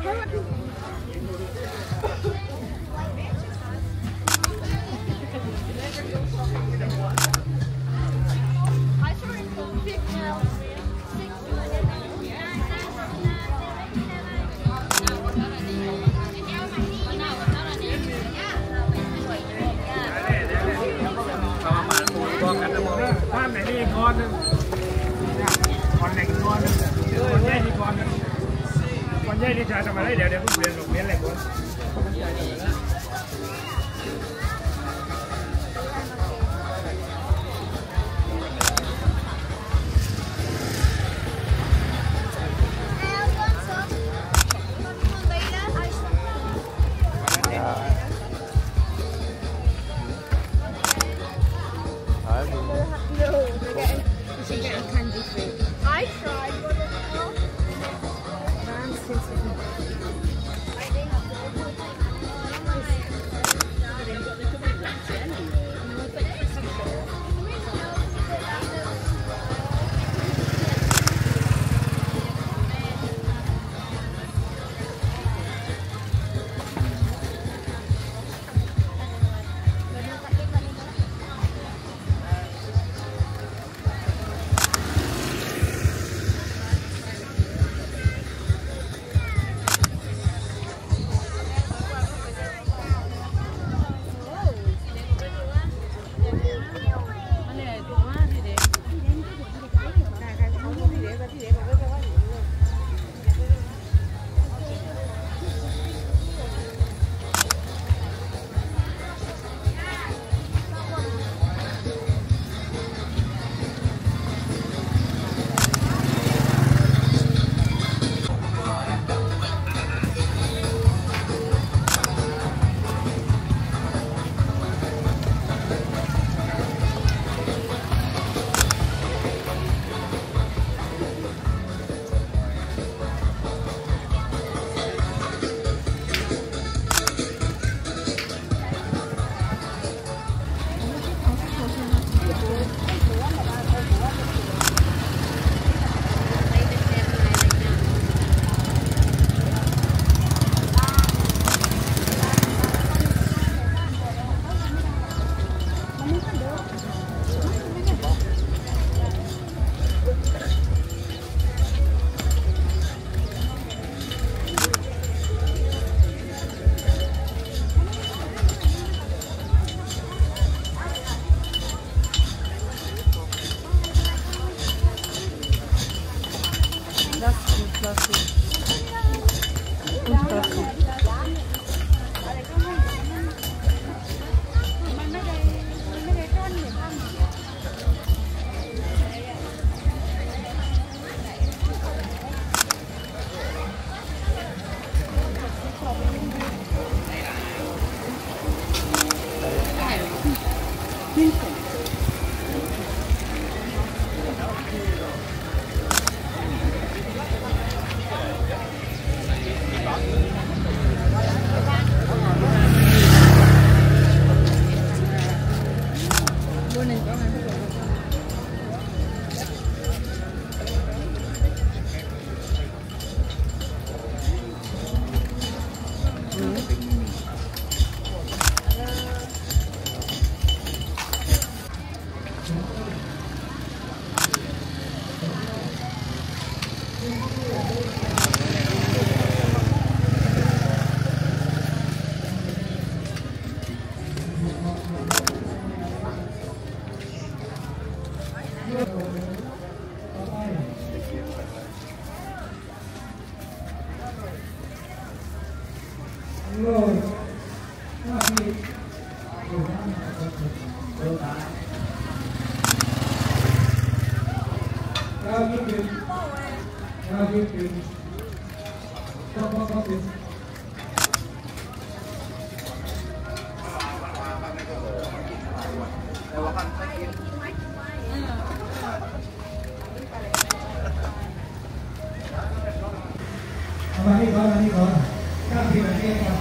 มาที่ก่อนข้ามที่มาที่ครับ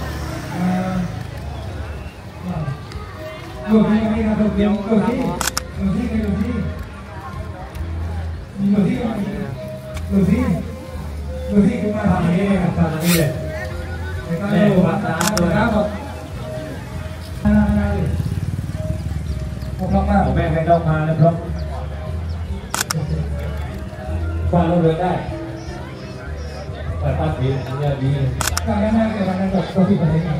ดูที่ครับดูที่คุณมาทำอะไรครับทำอะไรเลยความสะอาดด้วยนะพร้อมมากแม่ให้ต้องมานะครับฟังเราเดินได้แต่ภาพดีเนี่ยดีการแน่ๆเกี่ยวกับระบบตัวที่ประเทศ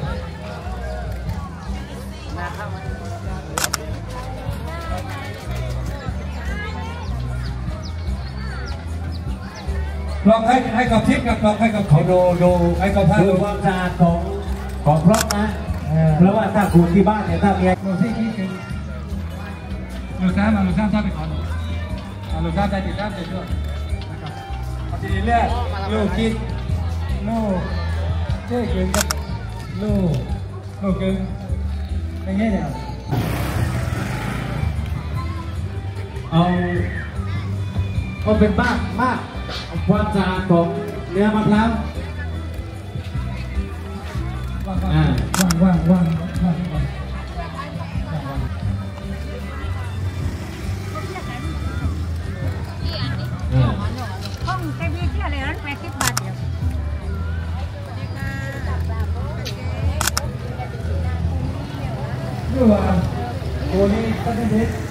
ลองให้กับทิพย์กับลองให้กับเขาดูให้กับผ้าดูความสะอาดของพร็อพนะเพราะว่าถ้าคุณที่บ้านเนี่ยถ้ามีดูที่นี่คือลูกค้ามาลูกค้าถ้าไปขอหนูลูกค้าใจติดตามใจด้วยนะครับเอาทีนี้เรียกลูกกินลูกเจ๊กินกับลูกกินอย่างเงี้ยเนี่ยเอาเป็นมากความสะอาดของเนื้อมะพร้าวว่างห้องแค่มีที่อะไรนั้น80 บาทเดียวนี่ว่าโอ้นี่ก็เป็นเด็ก